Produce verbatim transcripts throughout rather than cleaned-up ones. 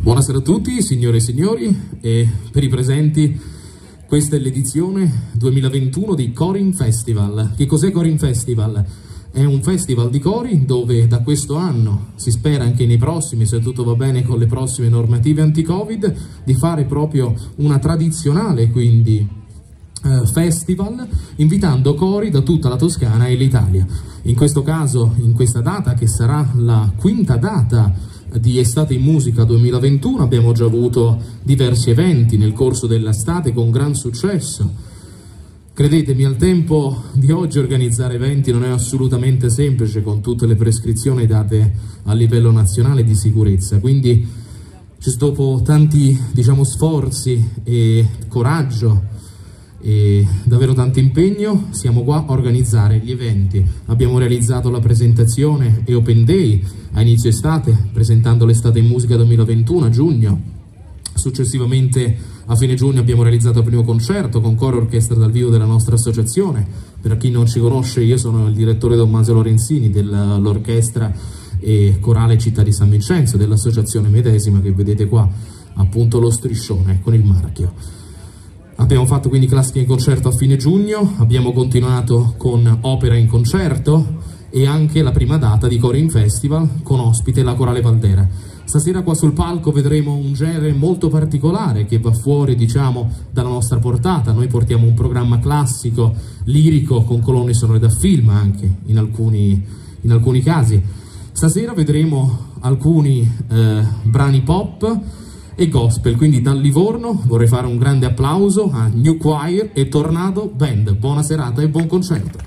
Buonasera a tutti, signore e signori, e per i presenti questa è l'edizione duemilaventuno di Corin Festival. Che cos'è Corin Festival? È un festival di cori dove da questo anno, si spera anche nei prossimi, se tutto va bene con le prossime normative anti-Covid, di fare proprio una tradizionale quindi eh, festival, invitando cori da tutta la Toscana e l'Italia. In questo caso, in questa data che sarà la quinta data di Estate in Musica duemilaventuno, abbiamo già avuto diversi eventi nel corso dell'estate con gran successo. Credetemi, al tempo di oggi organizzare eventi non è assolutamente semplice con tutte le prescrizioni date a livello nazionale di sicurezza, quindi dopo tanti, diciamo, sforzi e coraggio e davvero tanto impegno siamo qua a organizzare gli eventi. Abbiamo realizzato la presentazione e Open Day a inizio estate, presentando l'Estate in Musica duemilaventuno a giugno. Successivamente a fine giugno abbiamo realizzato il primo concerto con coro e orchestra dal vivo della nostra associazione. Per chi non ci conosce, io sono il direttore Tommaso Lorenzini dell'orchestra e corale Città di San Vincenzo, dell'associazione medesima che vedete qua, appunto lo striscione con il marchio. Abbiamo fatto quindi classica in concerto a fine giugno, abbiamo continuato con opera in concerto e anche la prima data di Corin Festival con ospite la Corale Valdera. Stasera qua sul palco vedremo un genere molto particolare che va fuori, diciamo, dalla nostra portata. Noi portiamo un programma classico, lirico, con colonne sonore da film anche, in alcuni, in alcuni casi. Stasera vedremo alcuni eh, brani pop e gospel, quindi dal Livorno vorrei fare un grande applauso a New Choir e Tornado Band. Buona serata e buon concerto.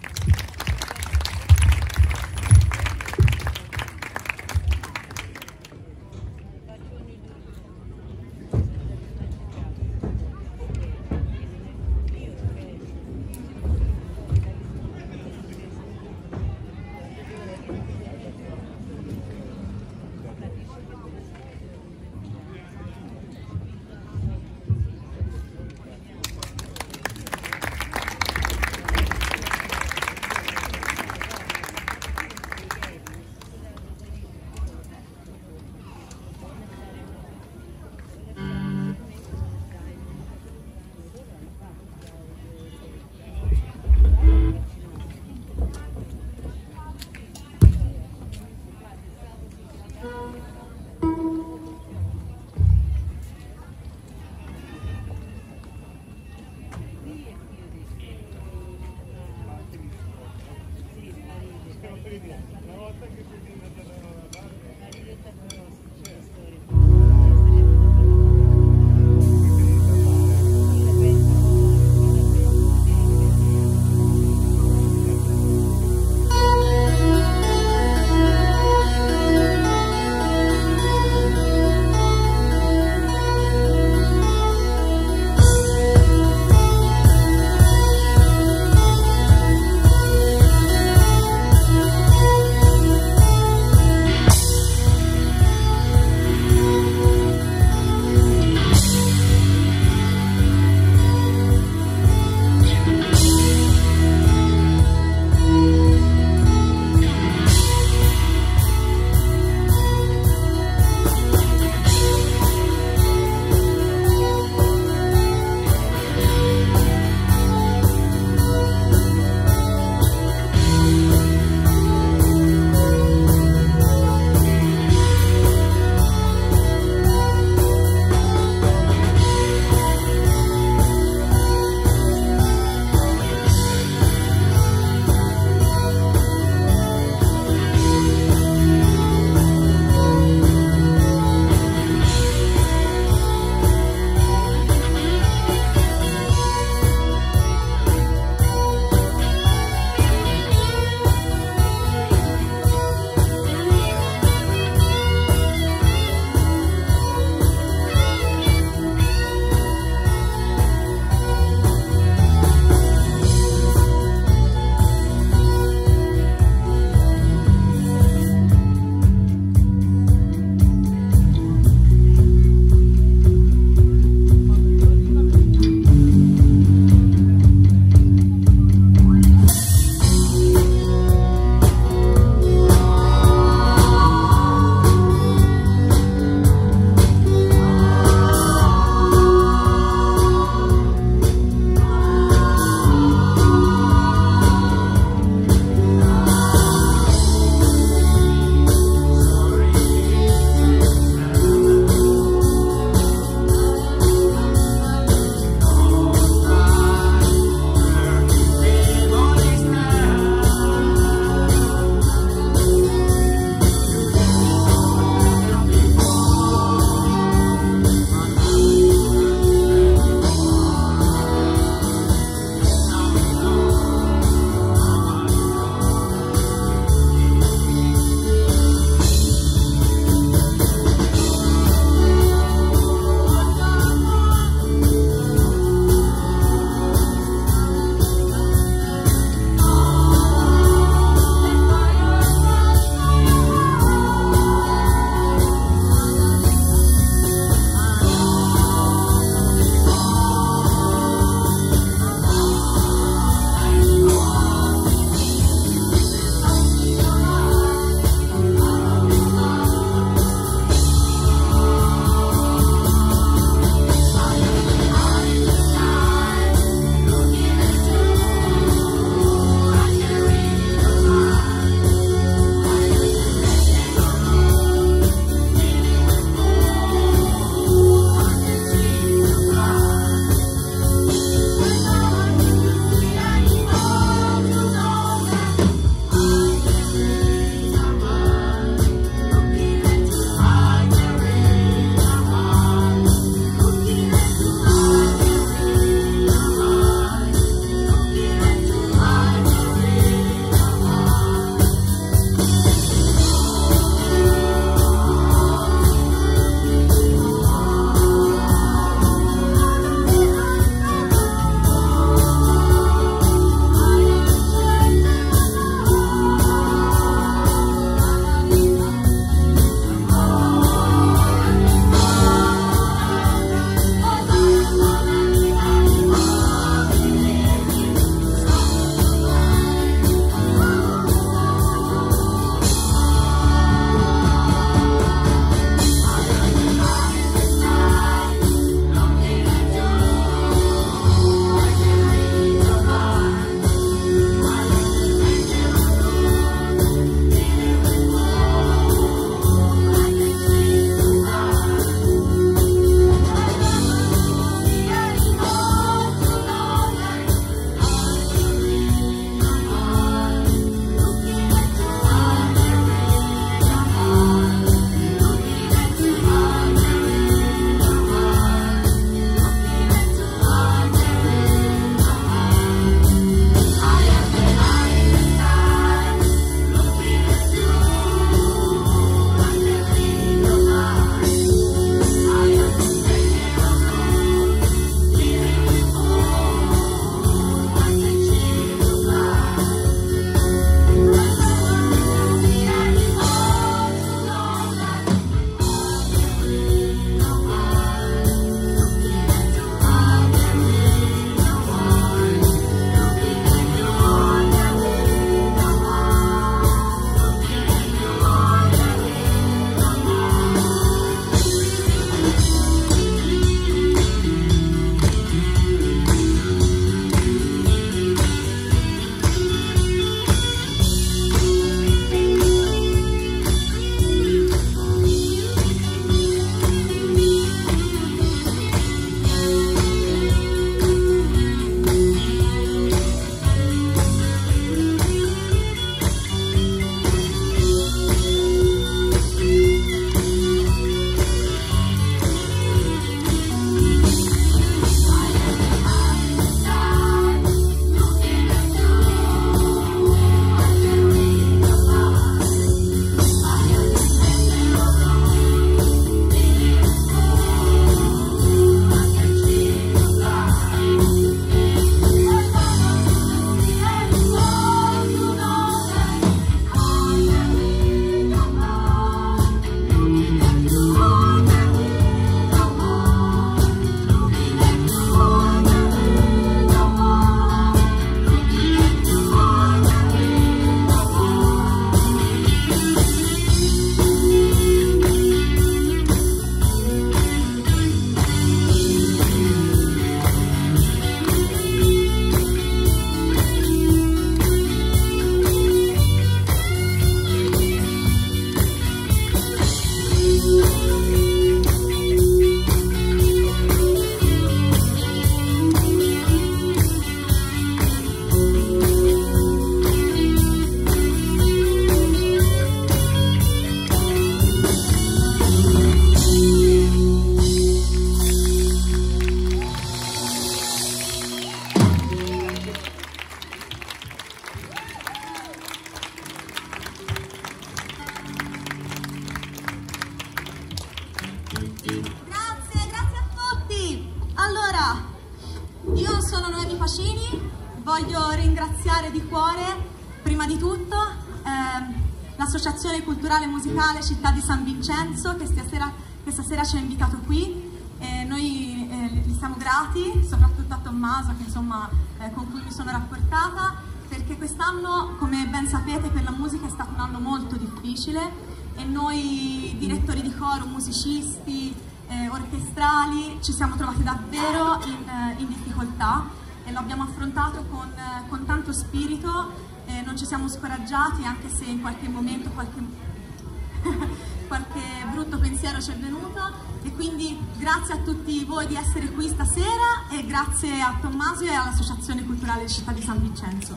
sono Noemi Pacini, voglio ringraziare di cuore, prima di tutto, ehm, l'Associazione Culturale Musicale Città di San Vincenzo che stasera, che stasera ci ha invitato qui. Eh, noi eh, gli siamo grati, soprattutto a Tommaso che, insomma, eh, con cui mi sono rapportata, perché quest'anno, come ben sapete, per la musica è stato un anno molto difficile e noi direttori di coro, musicisti, eh, orchestrali ci siamo trovati davvero in, eh, in difficoltà e lo abbiamo affrontato con, eh, con tanto spirito, eh, non ci siamo scoraggiati anche se in qualche momento qualche, qualche brutto pensiero ci è venuto, e quindi grazie a tutti voi di essere qui stasera e grazie a Tommaso e all'Associazione Culturale Città di San Vincenzo.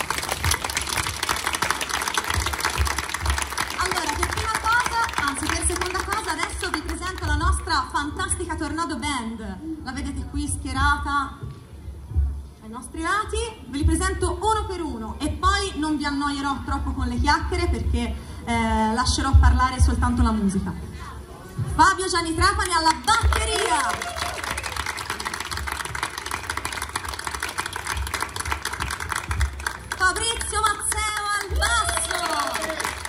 Allora, per prima cosa, anzi per seconda cosa, adesso vi presento la nostra fantastica Tornado Band. La vedete qui schierata ai nostri lati, ve li presento uno per uno e poi non vi annoierò troppo con le chiacchiere perché eh, lascerò parlare soltanto la musica. Fabio Gianni Trapani alla batteria, Fabrizio Mazzeo al basso,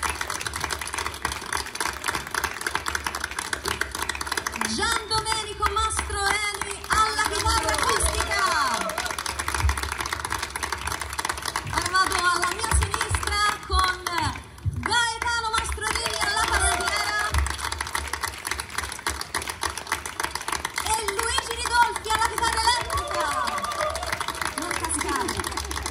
Gian Domenico Mastroeni alla chitarra acustica. Ora vado alla mia sinistra con Gaetano Mastroeni alla tastiera e Luigi Ridolfi alla chitarra elettrica. Non cascare.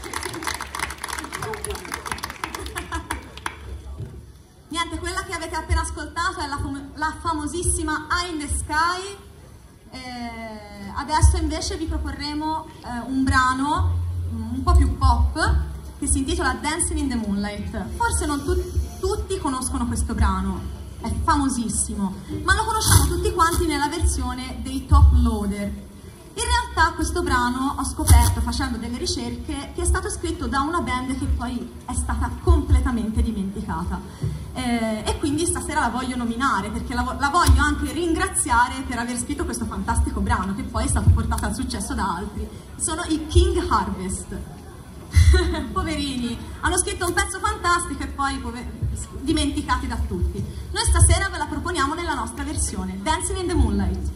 Niente, quella che avete appena ascoltato è la, fam la famosissima Eye in the Sky. Eh, adesso invece vi proporremo eh, un brano un po' più pop che si intitola Dancing in the Moonlight. Forse non tu tutti conoscono questo brano, è famosissimo, ma lo conosciamo tutti quanti nella versione dei Top Loader. In realtà questo brano ho scoperto facendo delle ricerche che è stato scritto da una band che poi è stata completamente dimenticata, eh, e quindi stasera la voglio nominare perché la, vo la voglio anche ringraziare per aver scritto questo fantastico brano che poi è stato portato al successo da altri. Sono i King Harvest. Poverini, hanno scritto un pezzo fantastico e poi dimenticati da tutti. Noi stasera ve la proponiamo nella nostra versione Dancing in the Moonlight.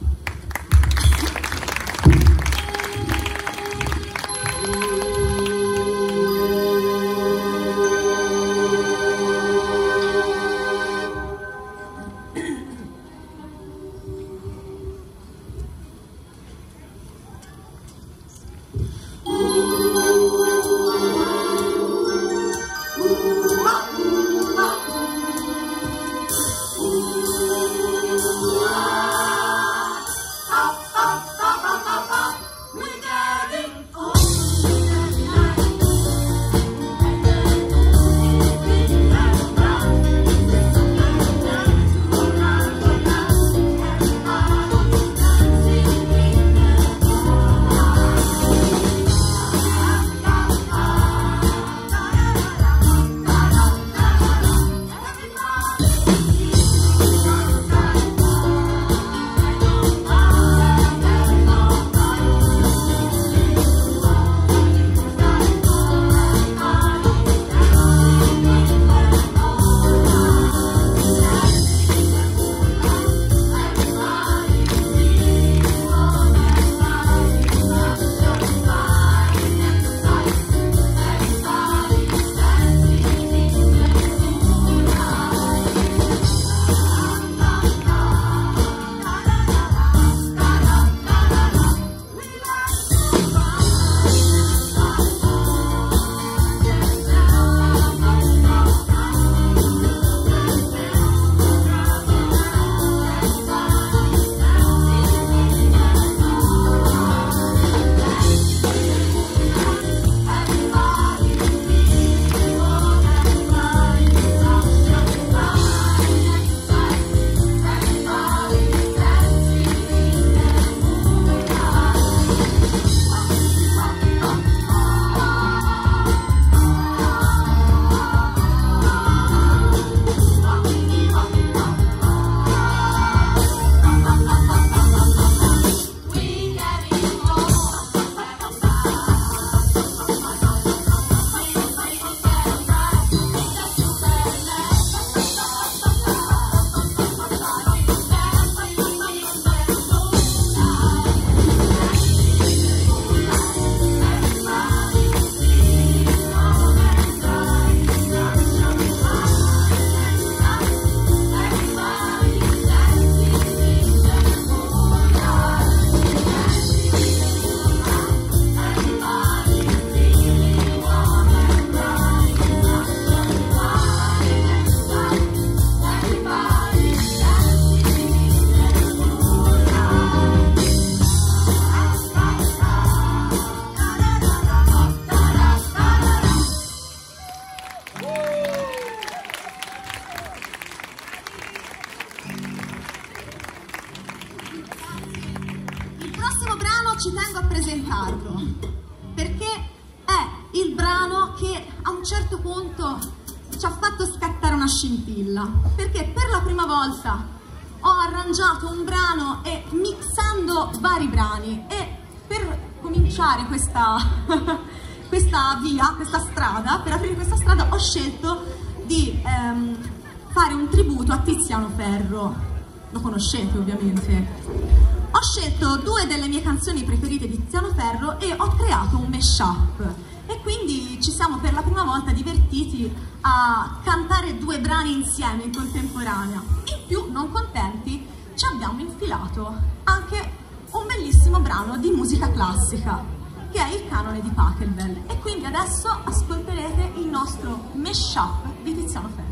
ci tengo a presentarlo perché è il brano che a un certo punto ci ha fatto scattare una scintilla, perché per la prima volta ho arrangiato un brano e mixando vari brani, e per cominciare questa, questa via, questa strada, per aprire questa strada ho scelto di ehm, fare un tributo a Tiziano Ferro. Lo conoscete ovviamente. Ho scelto due delle mie canzoni preferite di Tiziano Ferro e ho creato un mashup, e quindi ci siamo per la prima volta divertiti a cantare due brani insieme in contemporanea. In più, non contenti, ci abbiamo infilato anche un bellissimo brano di musica classica che è il canone di Pachelbel, e quindi adesso ascolterete il nostro mashup di Tiziano Ferro.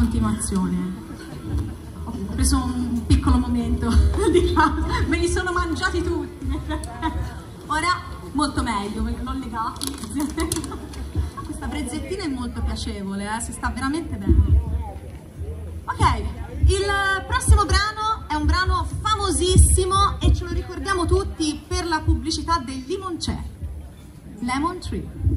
continuazione. Ho preso un piccolo momento, me li sono mangiati tutti. Ora molto meglio, l'ho legati. Questa brezzettina è molto piacevole, eh? Si sta veramente bene. Ok, il prossimo brano è un brano famosissimo e ce lo ricordiamo tutti per la pubblicità del Limoncello, Lemon Tree.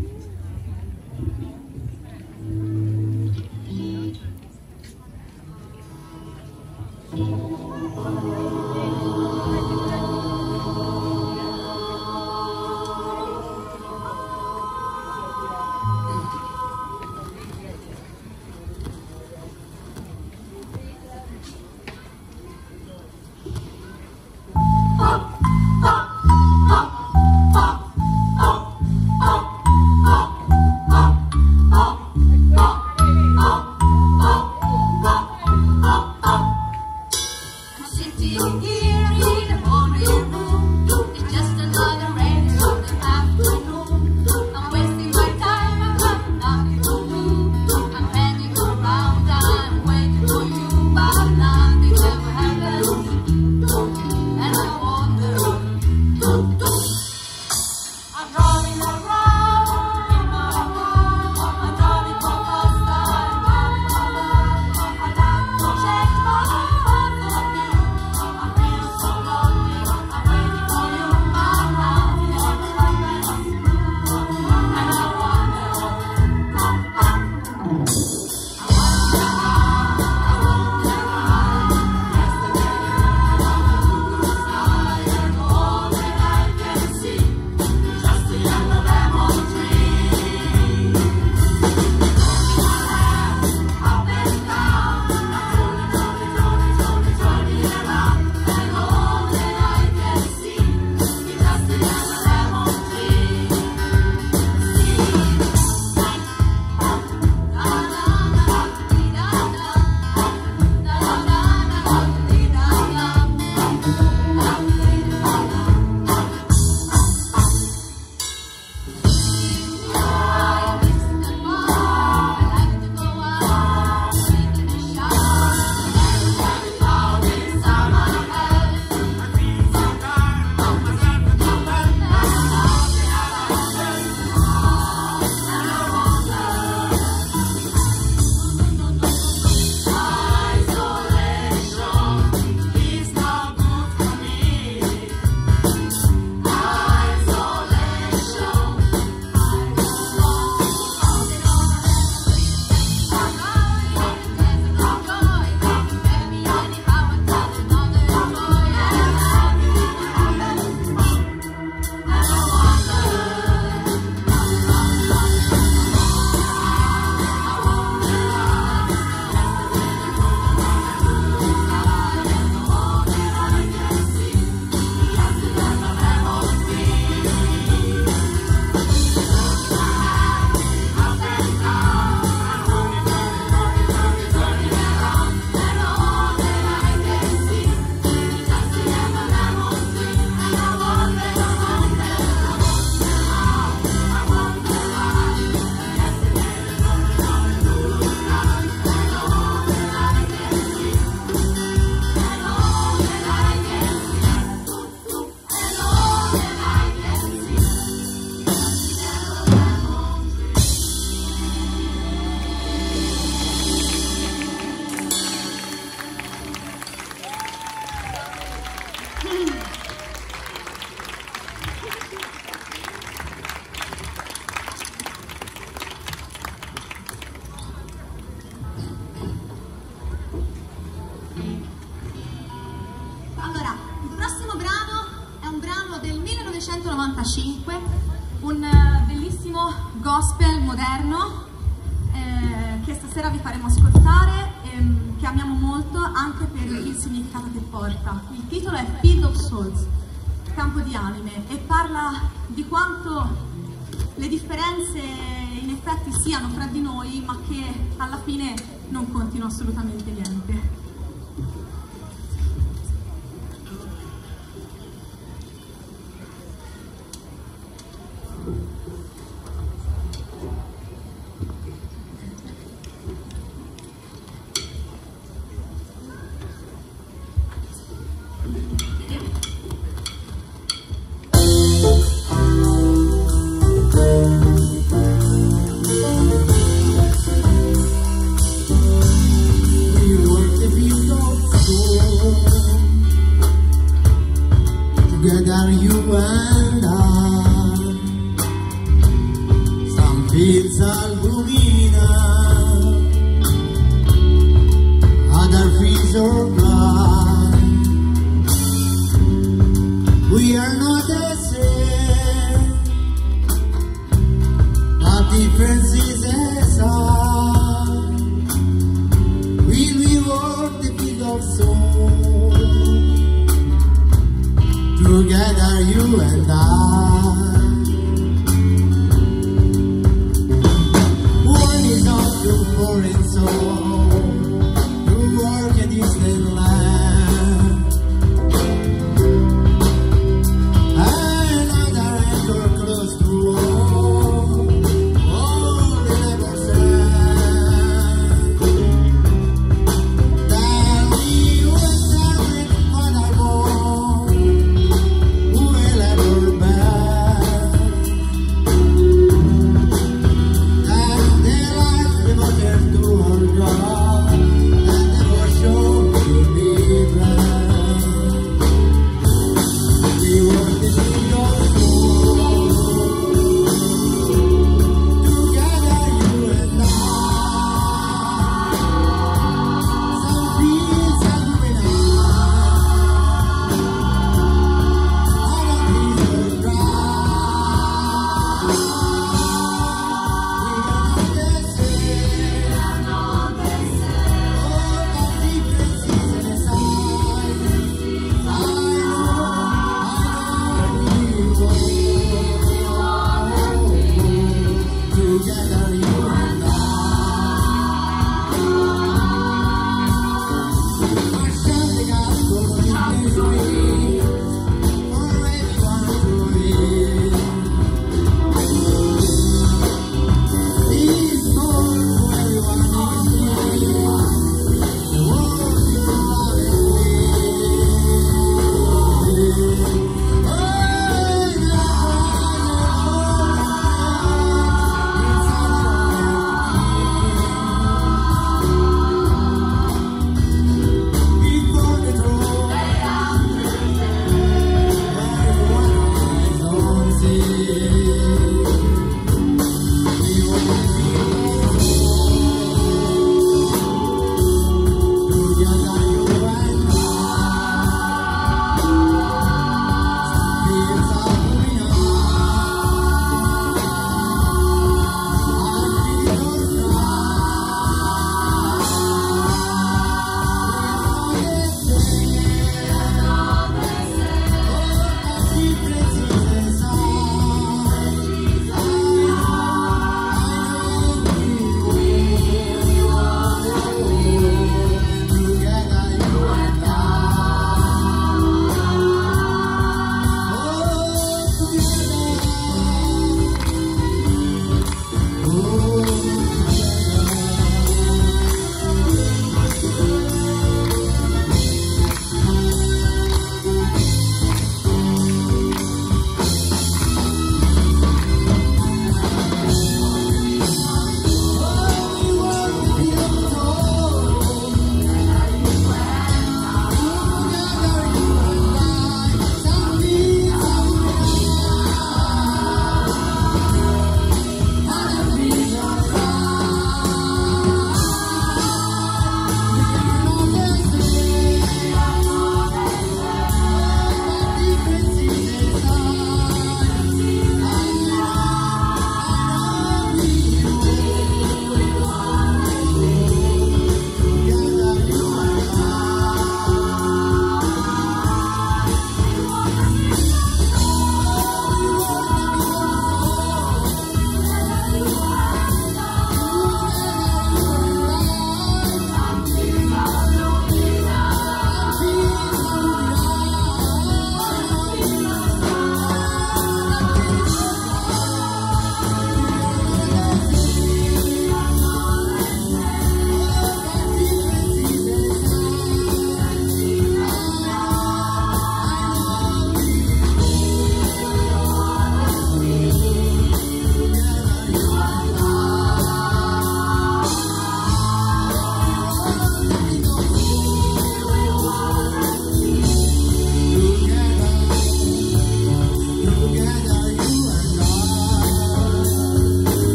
millenovecentonovantacinque, un bellissimo gospel moderno eh, che stasera vi faremo ascoltare, ehm, che amiamo molto anche per il significato che porta. Il titolo è Field of Souls, campo di anime, e parla di quanto le differenze in effetti siano fra di noi, ma che alla fine non contino assolutamente niente. and I. Some fields are blooming, other fields are blind. We are not the same, but difference is a sign. Will we walk the field of soul, together you and I? One is of your foreign soul, to work a distant land. Another anchor close to home, all the never sand. Tell me what's happening when I go, who will ever back?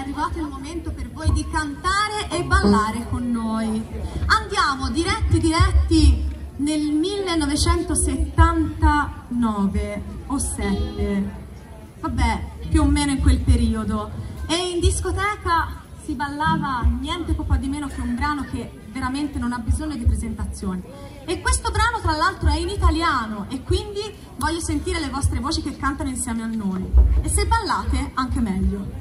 arrivato il momento per voi di cantare e ballare con noi. Andiamo diretti diretti nel millenovecentosettantanove o sette, vabbè, più o meno in quel periodo, e in discoteca si ballava niente poco di meno che un brano che veramente non ha bisogno di presentazioni. E questo brano tra l'altro è in italiano e quindi voglio sentire le vostre voci che cantano insieme a noi. E se ballate anche meglio.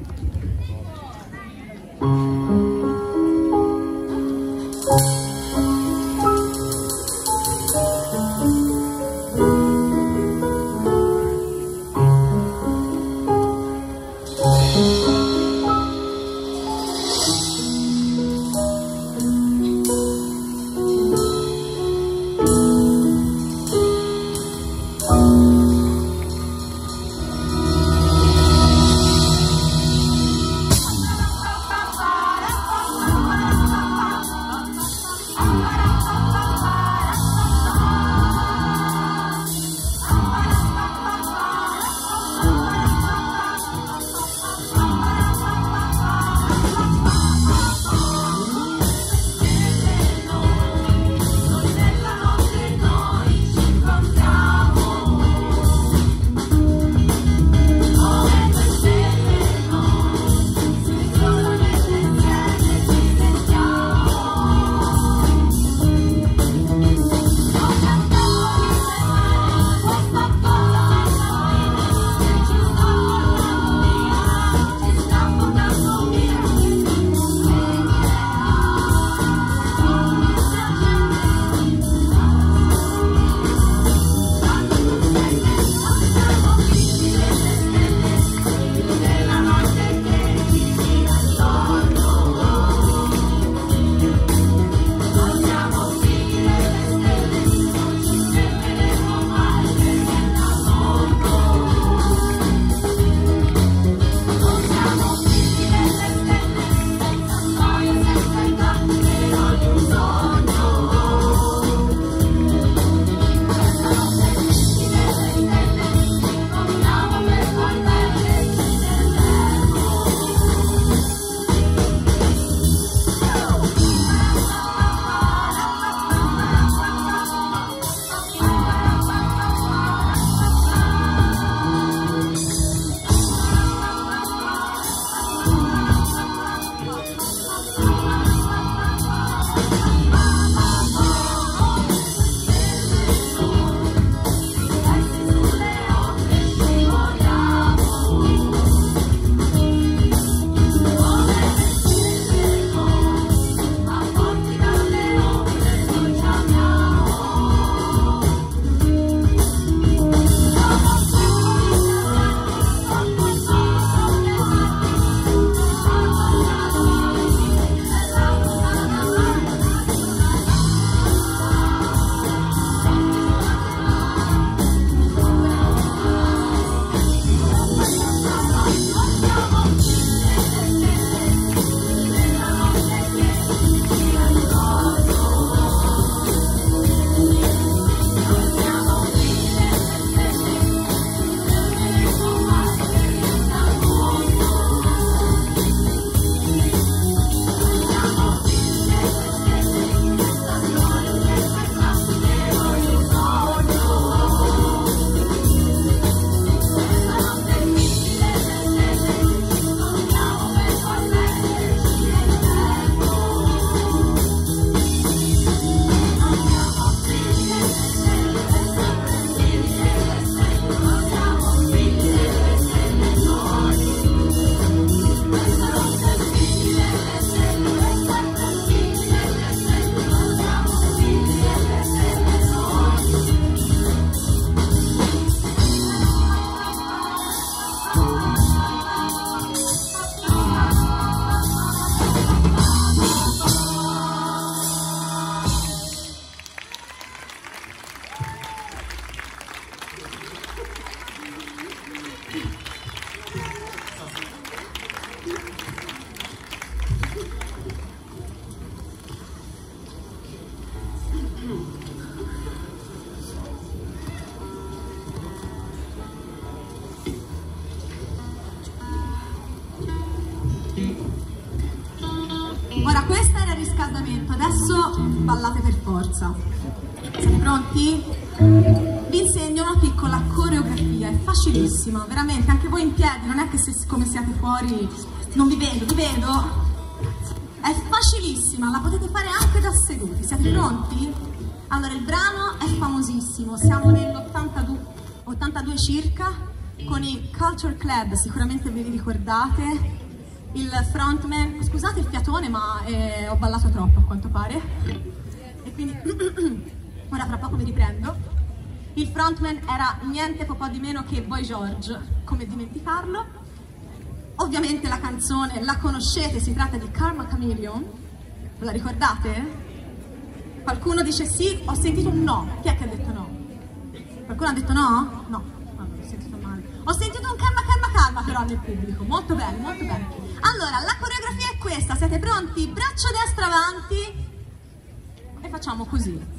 Ora questo era il riscaldamento, adesso ballate per forza. Siete pronti? Vi insegno una piccola coreografia, è facilissima, veramente, anche voi in piedi, non è che se, come siete fuori non vi vedo, vi vedo? È facilissima, la potete fare anche da seduti, siete pronti? Allora, il brano è famosissimo, siamo nell'ottantadue circa, con i Culture Club, sicuramente ve li ricordate. Il frontman, scusate il fiatone, ma eh, ho ballato troppo a quanto pare, e quindi ora fra poco mi riprendo. Il frontman era niente po' di meno che Boy George, come dimenticarlo. Ovviamente la canzone la conoscete, si tratta di Karma Chameleon, ve la ricordate? Qualcuno dice sì, ho sentito un no, chi è che ha detto no? Qualcuno ha detto no? No, vabbè, ho sentito male. Ho sentito un calma calma calma però nel pubblico, molto bene, molto bene. Allora, la coreografia è questa, siete pronti? Braccio destro avanti e facciamo così.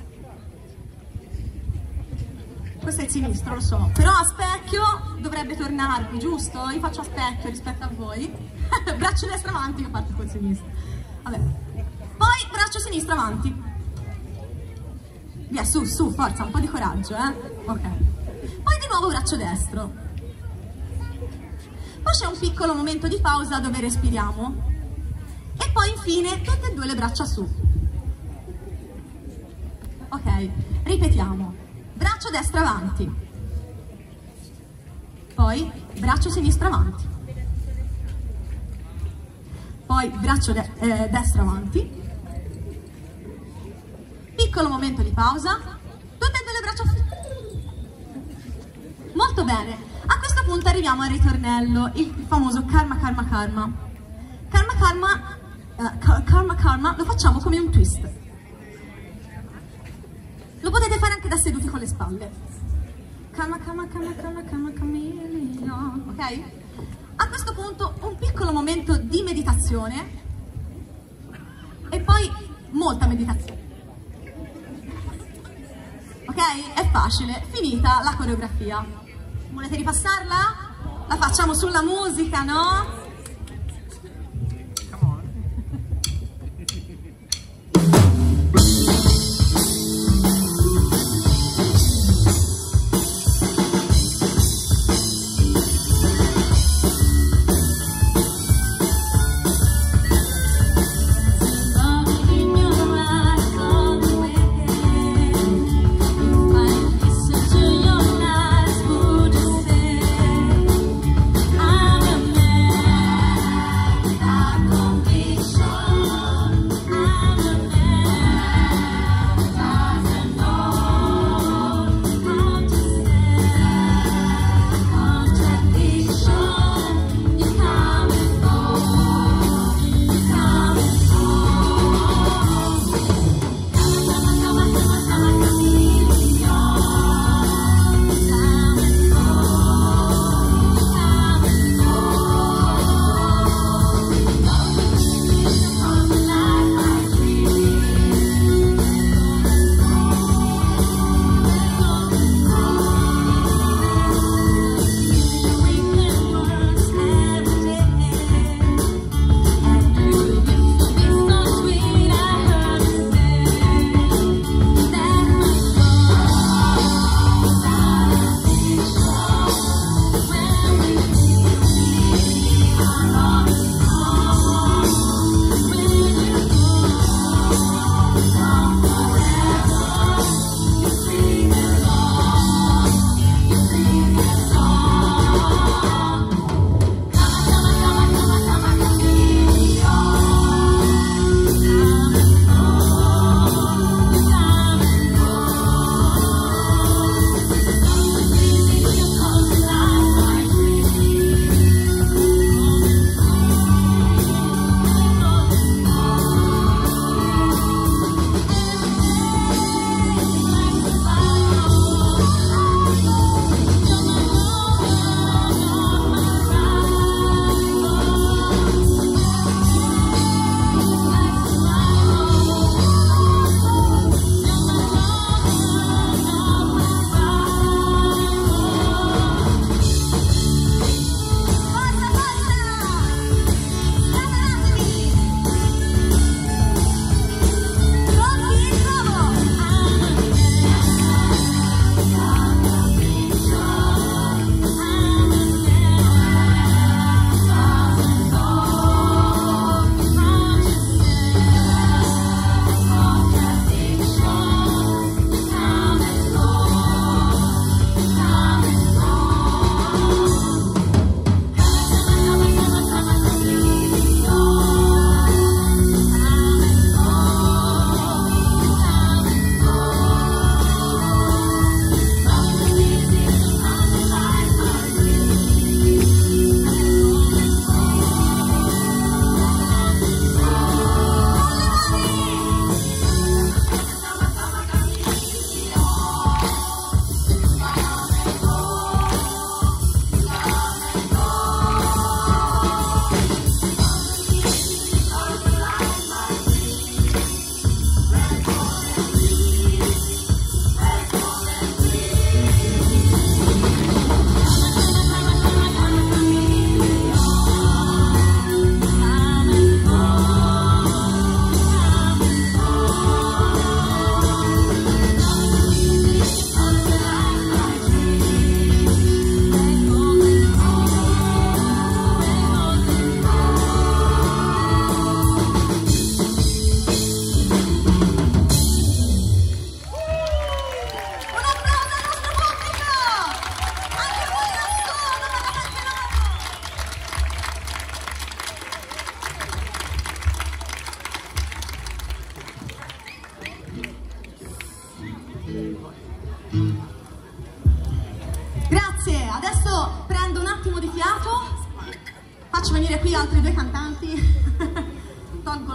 Questo è il sinistro, lo so, però a specchio dovrebbe tornarvi, giusto? Io faccio a specchio rispetto a voi. Braccio destro avanti, io parto col sinistro. Vabbè. Poi braccio sinistro avanti. Via, su, su, forza, un po' di coraggio, eh? Ok. Poi di nuovo braccio destro. Poi c'è un piccolo momento di pausa dove respiriamo. E poi infine tutte e due le braccia su. Ok, ripetiamo. Braccio destro avanti. Poi braccio sinistro avanti. Poi braccio de eh, destro avanti. Piccolo momento di pausa, tutte e due le braccia su. Molto bene, a questo punto arriviamo al ritornello, il famoso karma karma karma. Karma karma, uh, karma karma lo facciamo come un twist. Lo potete fare anche da seduti con le spalle. Karma karma karma karma karma chameleon, ok? A questo punto un piccolo momento di meditazione e poi molta meditazione. Ok? È facile, finita la coreografia. Volete ripassarla? La facciamo sulla musica, no? I'm a man.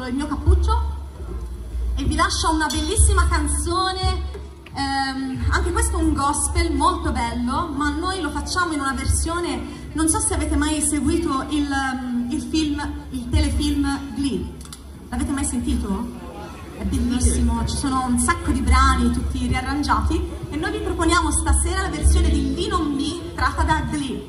titolo Il mio cappuccio e vi lascio una bellissima canzone, ehm, anche questo è un gospel molto bello, ma noi lo facciamo in una versione, non so se avete mai seguito il, il film, il telefilm Glee, l'avete mai sentito? È bellissimo, ci sono un sacco di brani tutti riarrangiati e noi vi proponiamo stasera la versione di Lean on Me tratta da Glee.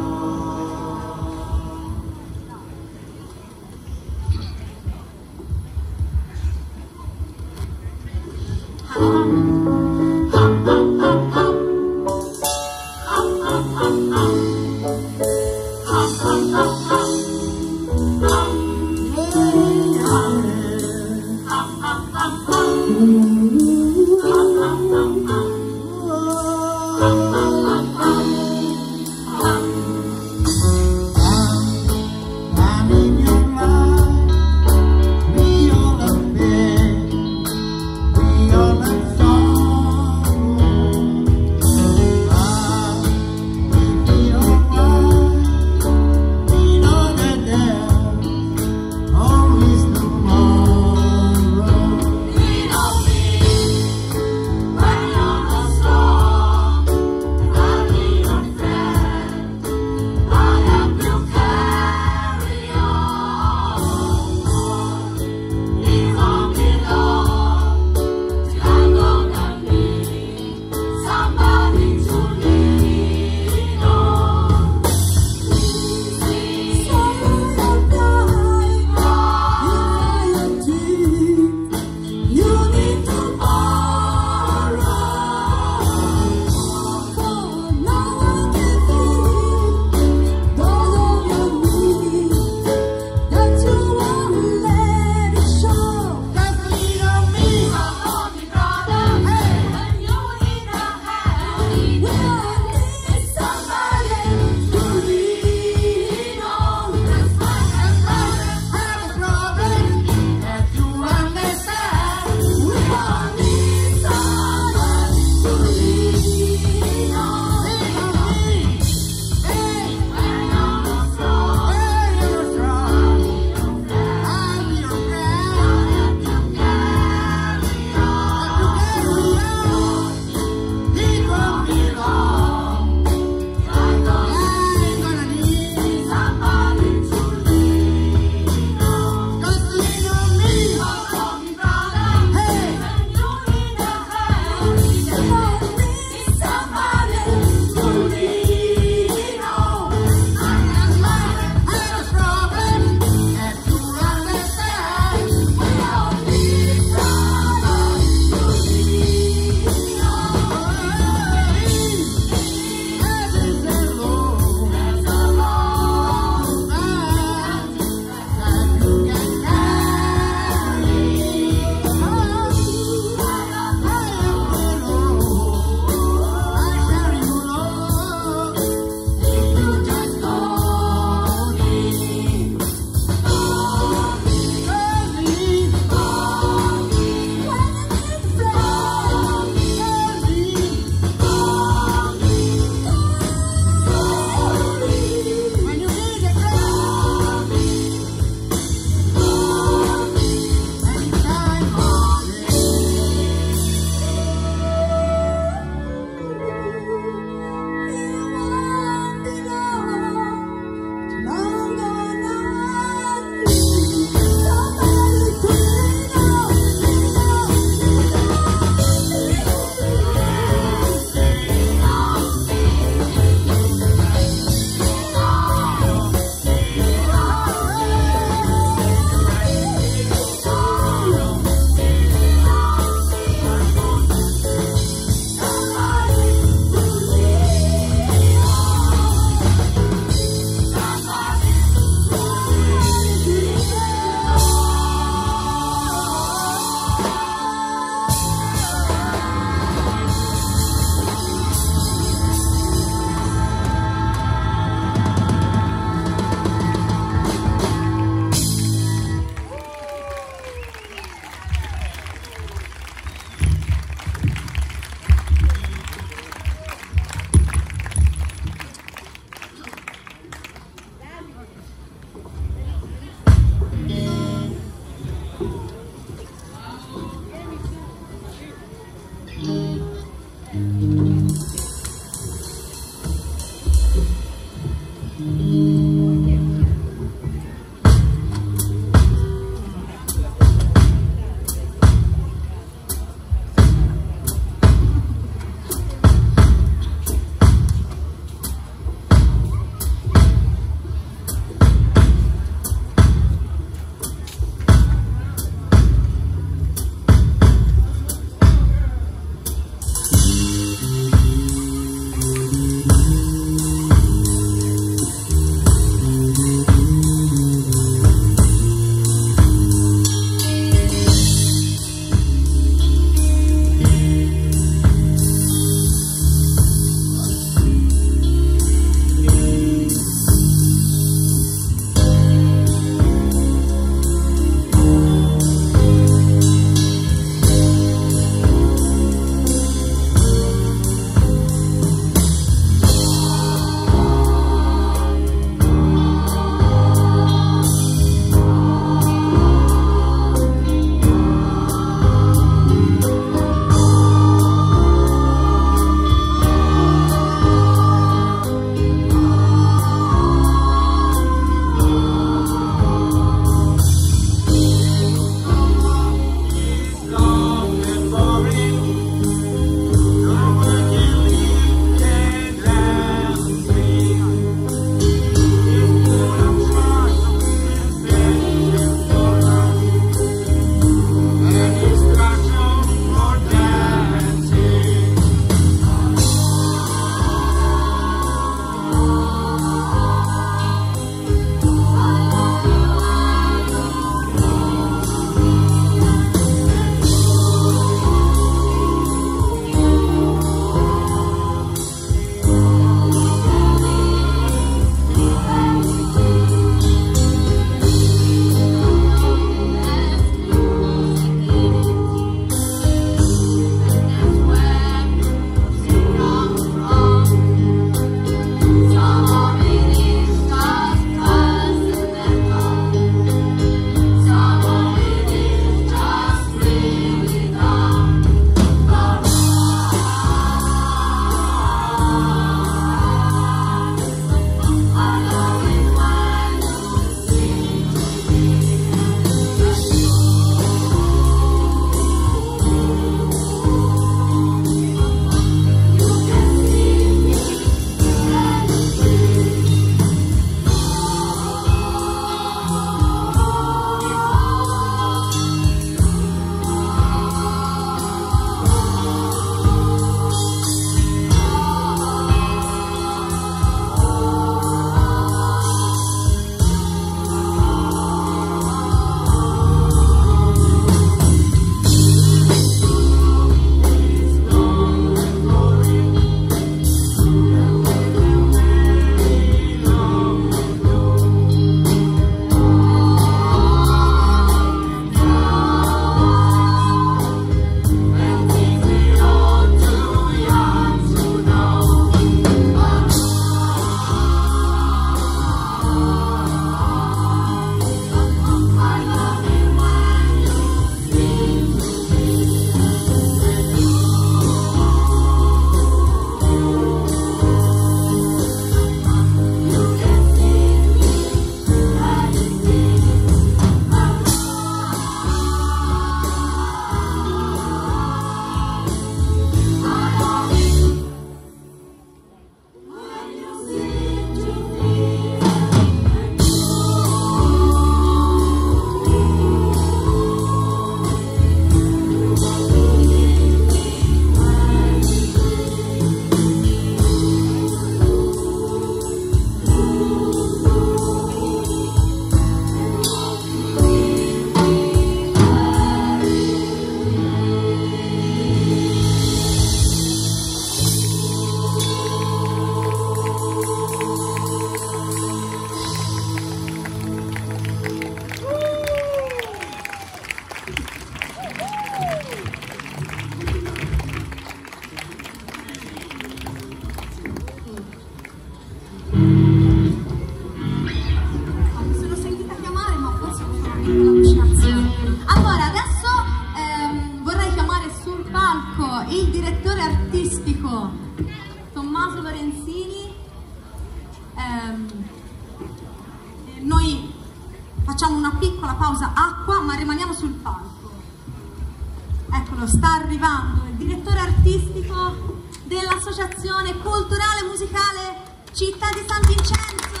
spettacolo sta arrivando il direttore artistico dell'Associazione Culturale Musicale Città di San Vincenzo.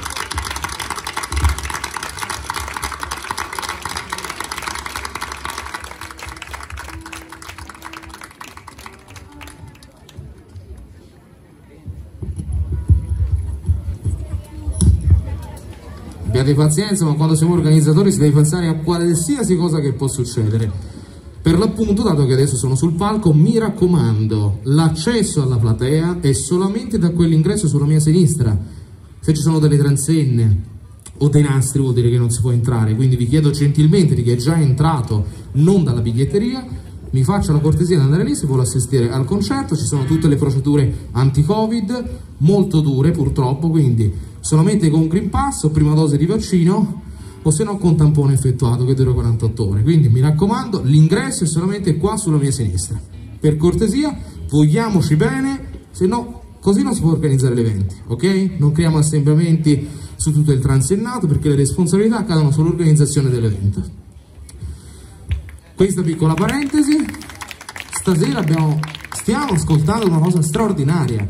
Abbiate pazienza, ma quando siamo organizzatori si deve pensare a qualsiasi cosa che può succedere. Per l'appunto, dato che adesso sono sul palco, mi raccomando, l'accesso alla platea è solamente da quell'ingresso sulla mia sinistra. Se ci sono delle transenne o dei nastri vuol dire che non si può entrare, quindi vi chiedo gentilmente di chi è già entrato, non dalla biglietteria, mi faccia la cortesia di andare lì se vuole assistere al concerto. Ci sono tutte le procedure anti-Covid, molto dure purtroppo, quindi solamente con Green Pass o prima dose di vaccino, o se no con tampone effettuato che dura quarantotto ore. Quindi mi raccomando, l'ingresso è solamente qua sulla mia sinistra. Per cortesia, vogliamoci bene, se no così non si può organizzare l'evento, ok? Non creiamo assembramenti su tutto il transennato, perché le responsabilità cadono sull'organizzazione dell'evento. Questa piccola parentesi, stasera abbiamo, stiamo ascoltando una cosa straordinaria.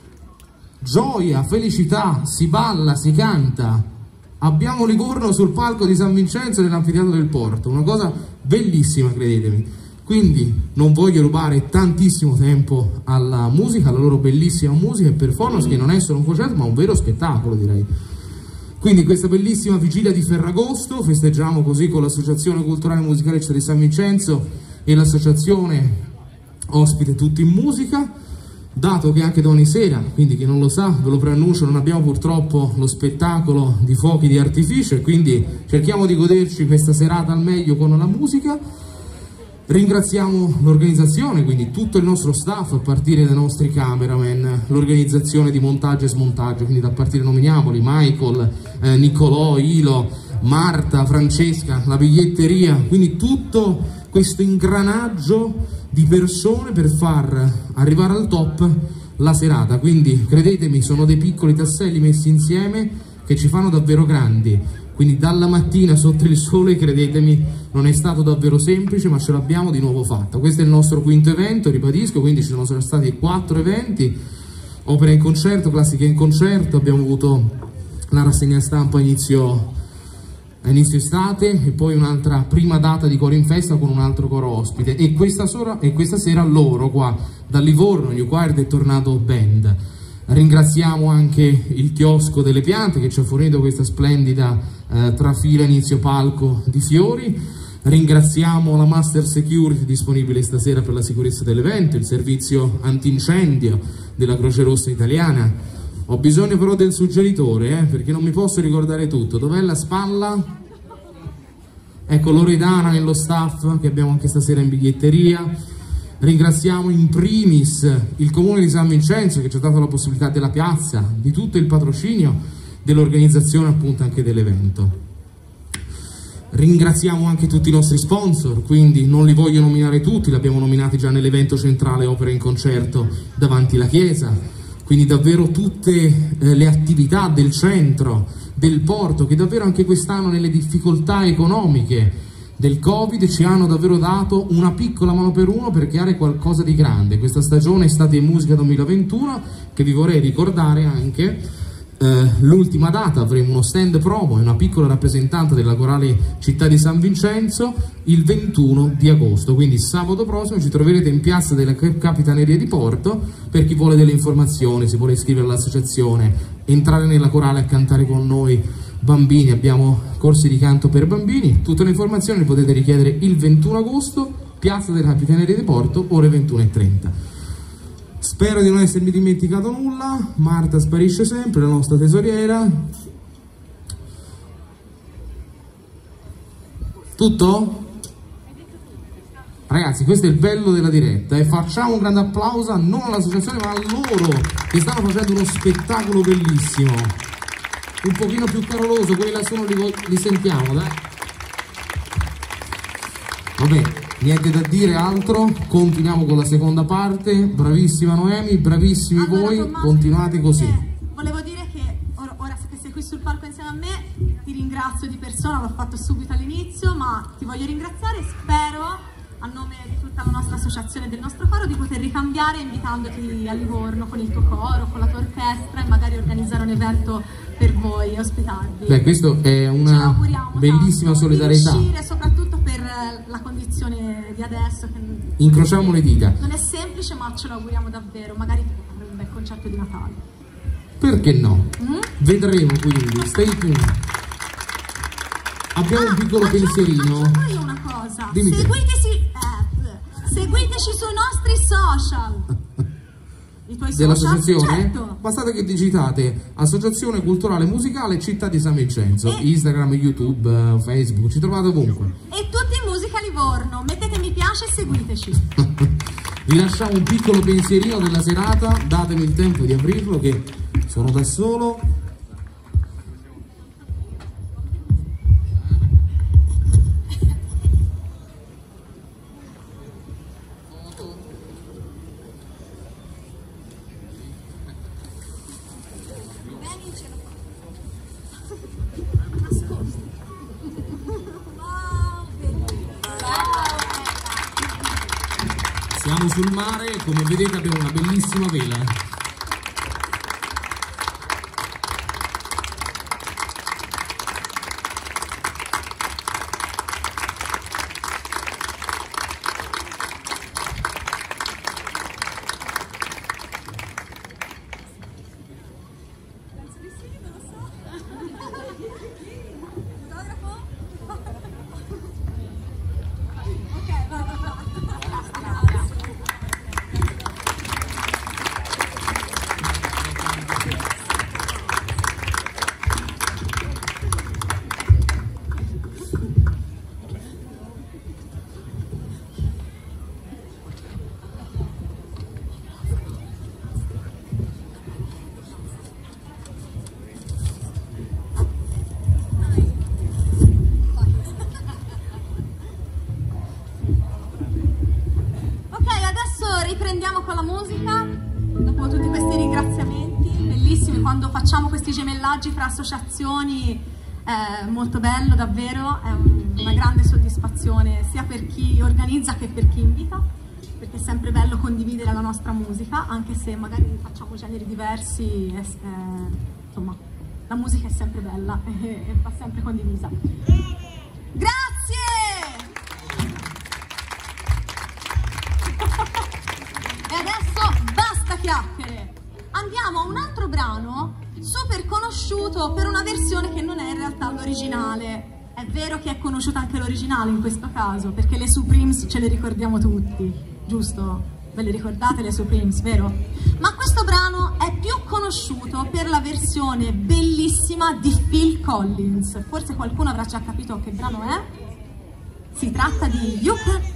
Gioia, felicità, si balla, si canta. Abbiamo Livorno sul palco di San Vincenzo nell'anfiteatro del Porto, una cosa bellissima, credetemi. Quindi non voglio rubare tantissimo tempo alla musica, alla loro bellissima musica e performance, che non è solo un concerto ma un vero spettacolo, direi. Quindi questa bellissima vigilia di Ferragosto festeggiamo così con l'Associazione Culturale Musicale Città di San Vincenzo e l'associazione Ospite Tutti in Musica. Dato che anche domani sera, quindi chi non lo sa, ve lo preannuncio, non abbiamo purtroppo lo spettacolo di fuochi di artificio e quindi cerchiamo di goderci questa serata al meglio con la musica. Ringraziamo l'organizzazione, quindi tutto il nostro staff, a partire dai nostri cameraman, l'organizzazione di montaggio e smontaggio, quindi da partire nominiamoli, Michael, eh, Niccolò, Ilo, Marta, Francesca, la biglietteria, quindi tutto questo ingranaggio di persone per far arrivare al top la serata. Quindi credetemi, sono dei piccoli tasselli messi insieme che ci fanno davvero grandi. Quindi dalla mattina sotto il sole, credetemi, non è stato davvero semplice, ma ce l'abbiamo di nuovo fatta. Questo è il nostro quinto evento, ribadisco, quindi ci sono stati quattro eventi: opera in concerto, classica in concerto, abbiamo avuto la rassegna stampa a inizio a inizio estate e poi un'altra prima data di Cori in Festa con un altro coro ospite, e questa, sera, e questa sera loro qua da Livorno, New Choir e Tornado Band. Ringraziamo anche il chiosco delle piante che ci ha fornito questa splendida eh, trafila inizio palco di fiori. Ringraziamo la Master Security disponibile stasera per la sicurezza dell'evento, il servizio antincendio della Croce Rossa Italiana. Ho bisogno però del suggeritore, eh, perché non mi posso ricordare tutto. Dov'è la spalla? Ecco, Loredana nello staff che abbiamo anche stasera in biglietteria. Ringraziamo in primis il Comune di San Vincenzo che ci ha dato la possibilità della piazza, di tutto il patrocinio dell'organizzazione appunto anche dell'evento. Ringraziamo anche tutti i nostri sponsor, quindi non li voglio nominare tutti, li abbiamo nominati già nell'evento centrale Opera in Concerto davanti alla chiesa. Quindi davvero tutte eh, le attività del centro, del porto, che davvero anche quest'anno nelle difficoltà economiche del Covid ci hanno davvero dato una piccola mano per uno per creare qualcosa di grande. Questa stagione Estate in Musica duemilaventuno, che vi vorrei ricordare anche eh, l'ultima data, avremo uno stand promo e una piccola rappresentante della Corale Città di San Vincenzo il ventuno di agosto, quindi sabato prossimo ci troverete in piazza della Capitaneria di Porto. Per chi vuole delle informazioni, si vuole iscrivere all'associazione, entrare nella corale a cantare con noi bambini, abbiamo corsi di canto per bambini, tutte le informazioni le potete richiedere il ventuno agosto, piazza della Capitaneria di Porto, ore ventuno e trenta. Spero di non essermi dimenticato nulla. Marta sparisce sempre, la nostra tesoriera. Tutto? Ragazzi, questo è il bello della diretta e facciamo un grande applauso non all'associazione ma a loro che stanno facendo uno spettacolo bellissimo, un pochino più caloroso, quelli là sono li, li sentiamo, dai. Vabbè, niente da dire altro, continuiamo con la seconda parte. Bravissima Noemi, bravissimi allora, voi, Tommaso, continuate così. Eh, volevo dire che ora, ora che sei qui sul palco insieme a me ti ringrazio di persona, l'ho fatto subito all'inizio, ma ti voglio ringraziare, spero a nome di tutta la nostra associazione e del nostro coro, di poter ricambiare invitandoti a Livorno con il tuo coro, con la tua orchestra, e magari organizzare un evento per voi e ospitarvi. Beh, questo è una bellissima tanto, solidarietà. Di riuscire, soprattutto per la condizione di adesso, che incrociamo le dita. Non è semplice, ma ce lo auguriamo davvero. Magari avremo un bel concerto di Natale. Perché no? Mm? Vedremo, quindi, stay tuned. Abbiamo ah, un piccolo pensierino. Aggiungo io una cosa. Dimmi Seguiteci, eh, seguiteci sui nostri social. I tuoi dell'associazione? Certo. Bastate che digitate Associazione Culturale Musicale Città di San Vincenzo, e Instagram, YouTube, Facebook, ci trovate ovunque. E tutti in Musica Livorno, mettete mi piace e seguiteci. Vi lasciamo un piccolo pensierino della serata, datemi il tempo di aprirlo che sono da solo. Siamo sul mare e come vedete abbiamo una bellissima vela. Riprendiamo con la musica, dopo tutti questi ringraziamenti bellissimi, quando facciamo questi gemellaggi fra associazioni è molto bello davvero, è una grande soddisfazione sia per chi organizza che per chi invita, perché è sempre bello condividere la nostra musica, anche se magari facciamo generi diversi, è, è, insomma la musica è sempre bella e, e va sempre condivisa. Grazie! E adesso basta chiacchiere, andiamo a un altro brano super conosciuto per una versione che non è in realtà l'originale. È vero che è conosciuta anche l'originale in questo caso, perché le Supremes ce le ricordiamo tutti, giusto? Ve le ricordate le Supremes, vero? Ma questo brano è più conosciuto per la versione bellissima di Phil Collins. Forse qualcuno avrà già capito che brano è? Si tratta di You Can...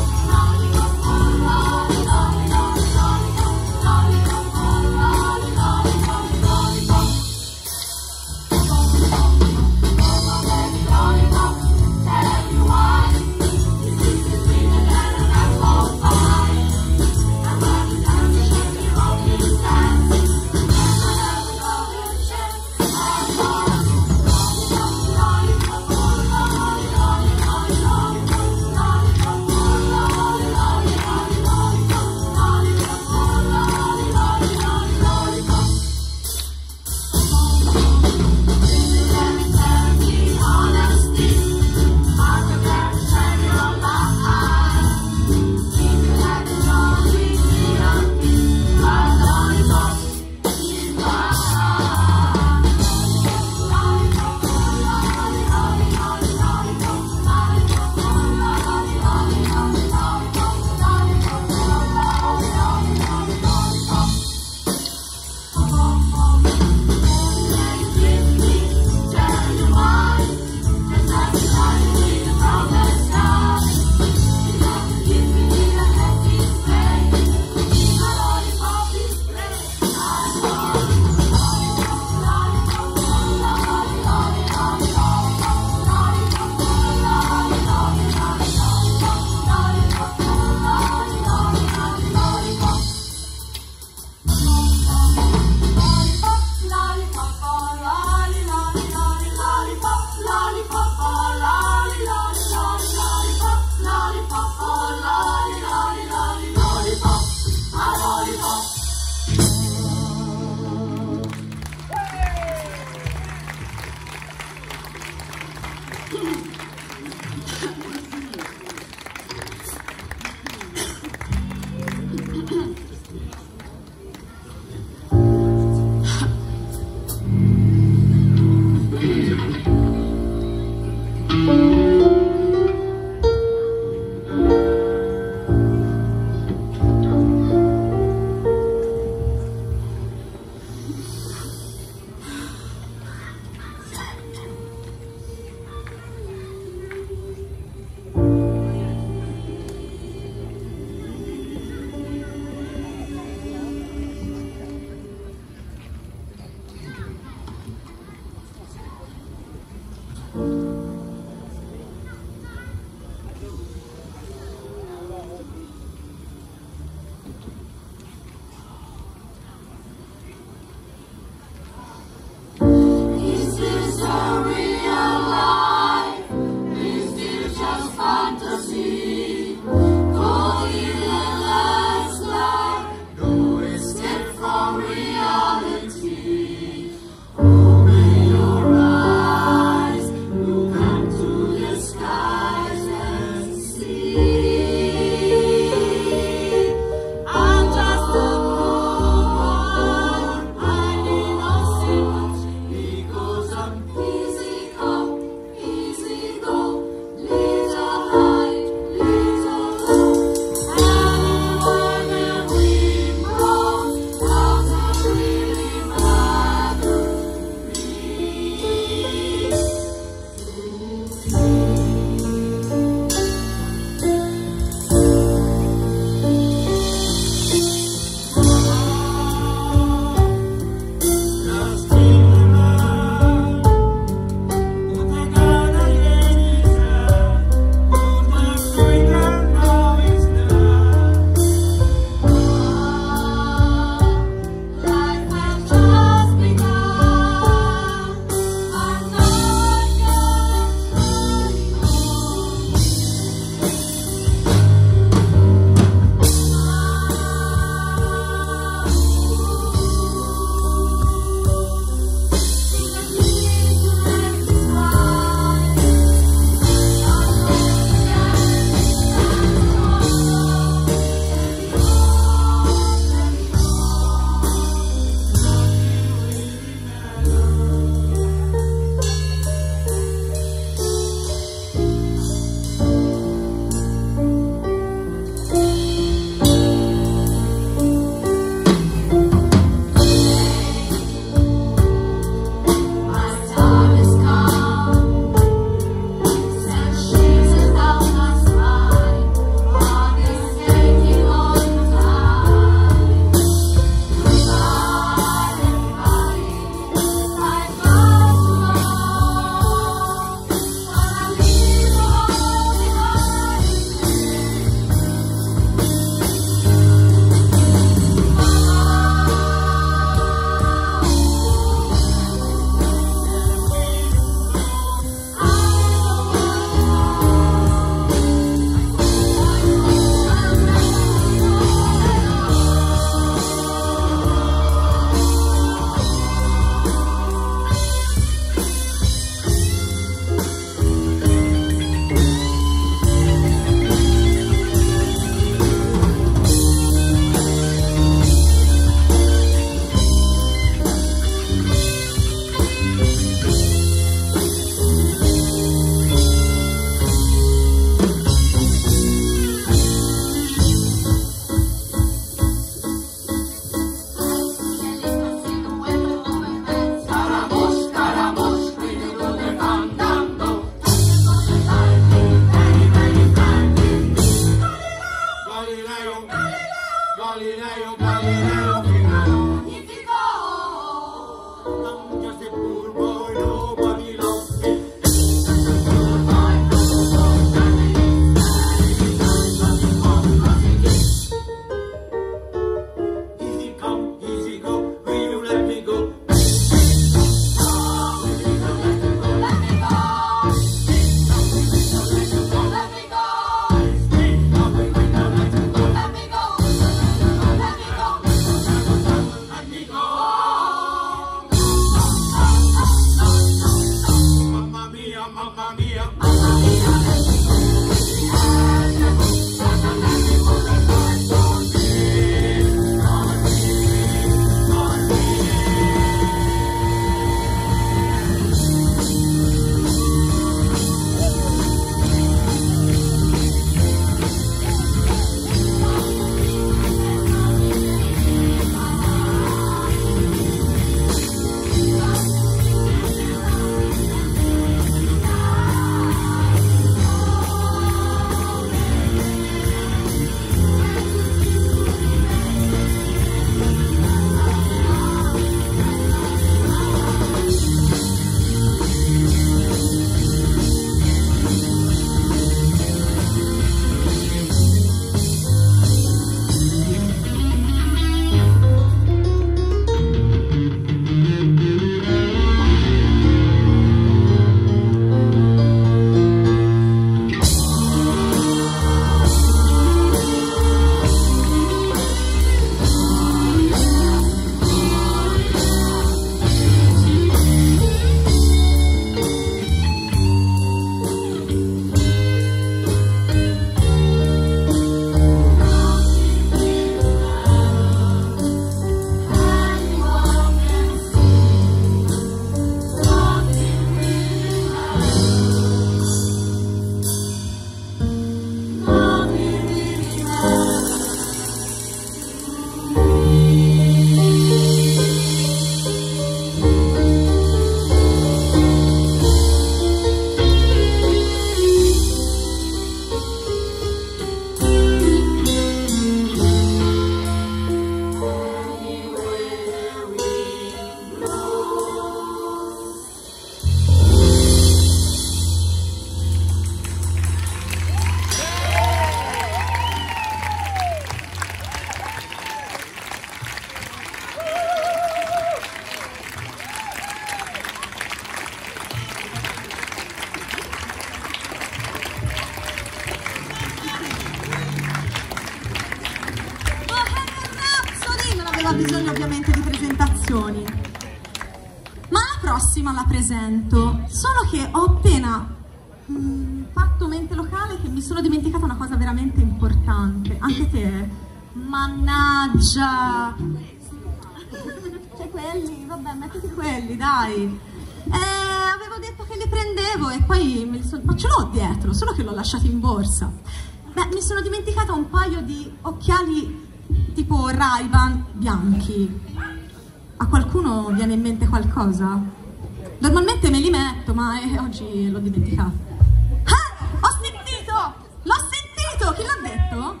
la presento, solo che ho appena mh, fatto mente locale che mi sono dimenticata una cosa veramente importante. Anche te? Mannaggia! C'è quelli? Vabbè, mettiti quelli, dai! Eh, avevo detto che li prendevo e poi me li sono... ma ce l'ho dietro, solo che l'ho lasciato in borsa. Beh, mi sono dimenticata un paio di occhiali tipo Ray-Ban bianchi. A qualcuno viene in mente qualcosa? Normalmente me li metto, ma eh, oggi l'ho dimenticato. Ah! Ho sentito! L'ho sentito! Chi l'ha detto?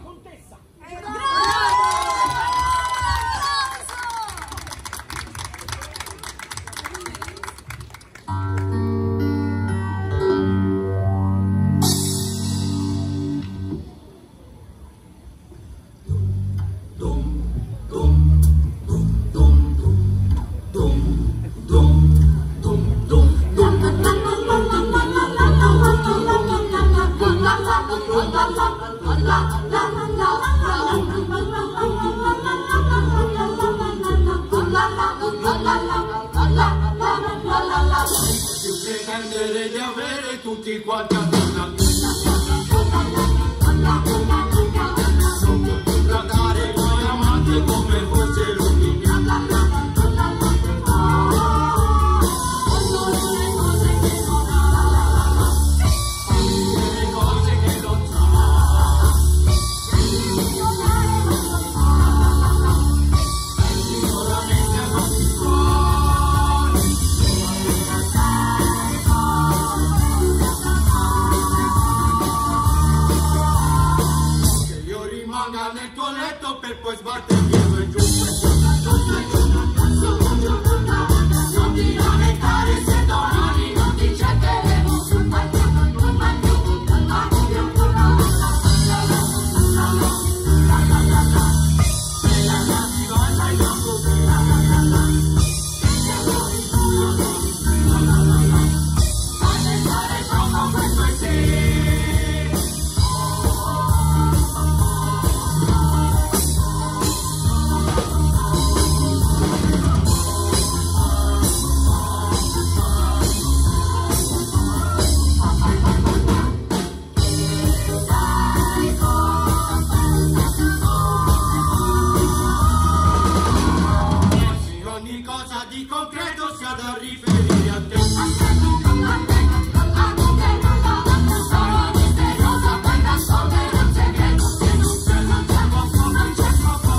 Pretendere di avere tutti quanti attorno trattare noi amati come fosse l'ultimo. Le cose che non sa sicuramente non si fa. Che io rimanga nel tuo letto per poi sbattermi su e giù. Non ti lamentare se domani non ti cercheremo. Ogni cosa di concreto sia da riferire a te. Sono misteriosa, puoi nascondere un segreto che non c'è, non c'è, non c'è,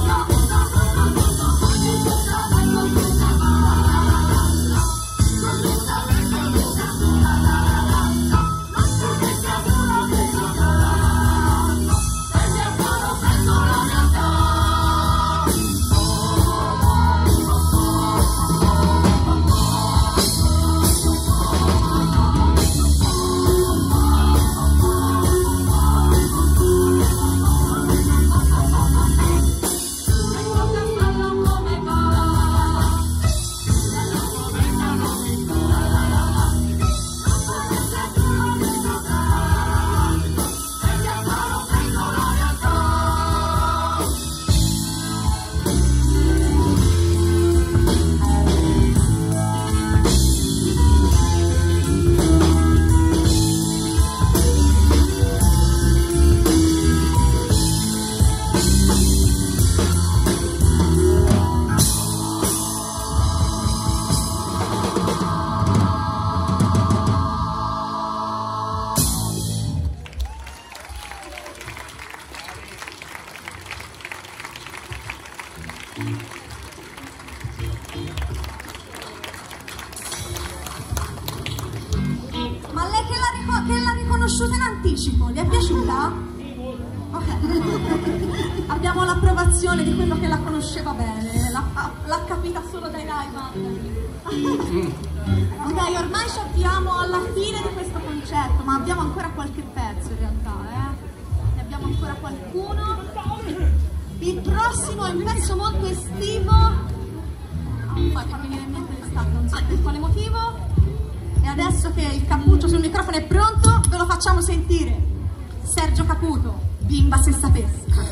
Ma lei che l'ha rico- che l'ha riconosciuta in anticipo, gli è piaciuta? Ok. Abbiamo l'approvazione di quello che la conosceva bene, l'ha, l'ha capita solo dai live. Ok, ormai ci avviamo alla fine di questo concerto, ma abbiamo ancora qualche pezzo in realtà, eh? Ne abbiamo ancora qualcuno. Il prossimo è un pezzo molto estivo. Poi fa venire in mente l'estate, non so per quale motivo. E adesso che il cappuccio sul microfono è pronto, ve lo facciamo sentire. Sergio Caputo, Bimba se sapessi.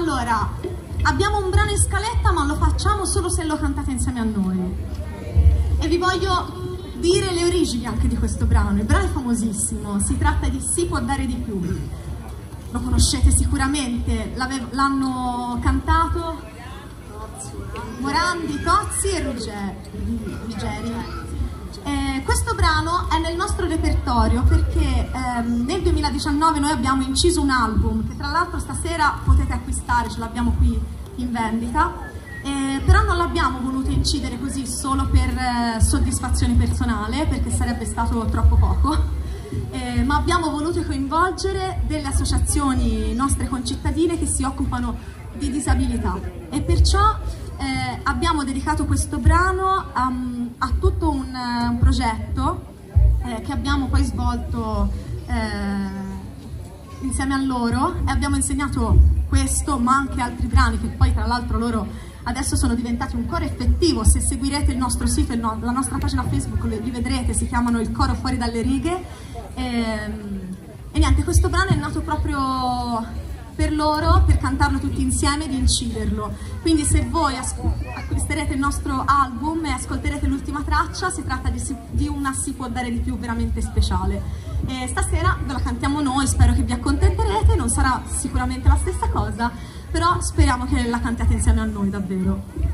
Allora, abbiamo un brano in scaletta, ma lo facciamo solo se lo cantate insieme a noi. E vi voglio dire le origini anche di questo brano. Il brano è famosissimo, si tratta di Si può dare di più. Lo conoscete sicuramente, l'hanno cantato Morandi, Tozzi e Ruggeri. Eh, questo brano è nel nostro repertorio perché ehm, nel duemiladiciannove noi abbiamo inciso un album che tra l'altro stasera potete acquistare, ce l'abbiamo qui in vendita, eh, però non l'abbiamo voluto incidere così solo per eh, soddisfazione personale, perché sarebbe stato troppo poco, eh, ma abbiamo voluto coinvolgere delle associazioni nostre concittadine che si occupano di disabilità, e perciò eh, abbiamo dedicato questo brano a, a tutto un, un progetto eh, che abbiamo poi svolto eh, insieme a loro, e abbiamo insegnato questo ma anche altri brani che poi tra l'altro loro adesso sono diventati un coro effettivo. Se seguirete il nostro sito e no, la nostra pagina Facebook li vedrete, si chiamano Il Coro Fuori dalle Righe, e, e niente, questo brano è nato proprio per loro, per cantarlo tutti insieme ed inciderlo. Quindi se voi acquisterete il nostro album e ascolterete l'ultima traccia, si tratta di, di una Si può dare di più veramente speciale. E stasera ve la cantiamo noi, spero che vi accontenterete, non sarà sicuramente la stessa cosa, però speriamo che la cantiate insieme a noi davvero.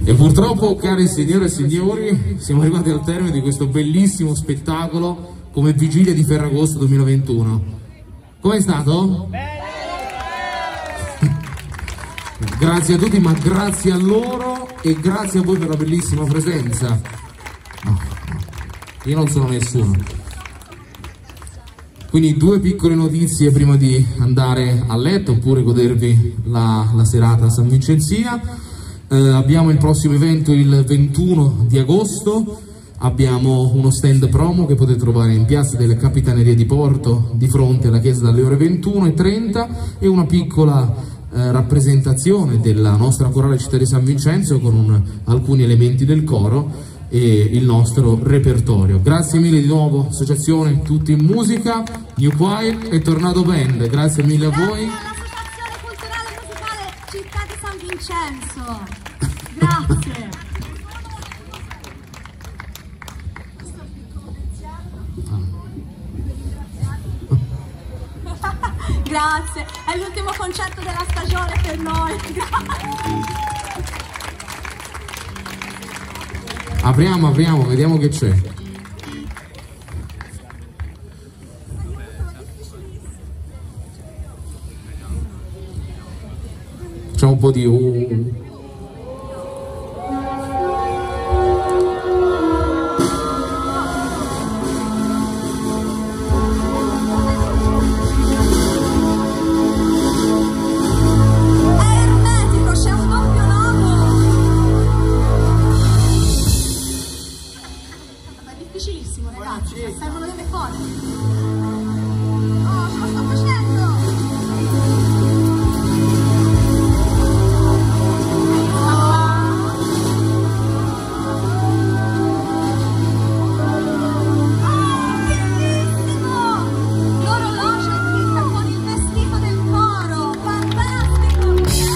E purtroppo, cari signore e signori, siamo arrivati al termine di questo bellissimo spettacolo come vigilia di Ferragosto duemilaventuno. Com'è stato? Grazie a tutti, ma grazie a loro e grazie a voi per la bellissima presenza. No, no, io non sono nessuno. Quindi due piccole notizie prima di andare a letto oppure godervi la, la serata a San Vincenzia. Eh, abbiamo il prossimo evento il ventuno di agosto, abbiamo uno stand promo che potete trovare in piazza delle Capitanerie di Porto di fronte alla chiesa dalle ore ventuno e trenta e una piccola eh, rappresentazione della nostra corale città di San Vincenzo con un, alcuni elementi del coro e il nostro repertorio. Grazie mille di nuovo associazione Tutti in Musica, New Choir e Tornado Band, grazie mille a voi. Grazie all'Associazione Culturale e Musicale Città di San Vincenzo, grazie. Grazie, è l'ultimo concerto della stagione per noi. Apriamo, apriamo, vediamo che c'è. C'è un po' di... Uh. Servono le code. Oh, ce lo sto facendo! Oh, bellissimo! L'orologio è scritto con il vestito del coro, fantastico!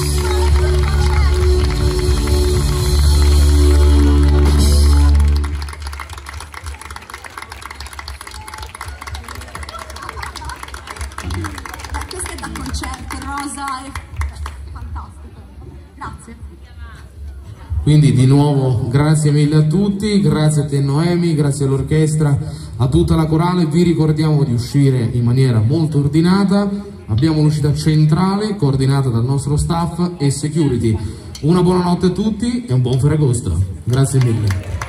Questo è da concerto, rosa e fantastico. Grazie. Quindi di nuovo grazie mille a tutti, grazie a te Noemi, grazie all'orchestra, a tutta la corale. Vi ricordiamo di uscire in maniera molto ordinata, abbiamo l'uscita centrale coordinata dal nostro staff e security. Una buona notte a tutti e un buon Ferragosto. Grazie mille.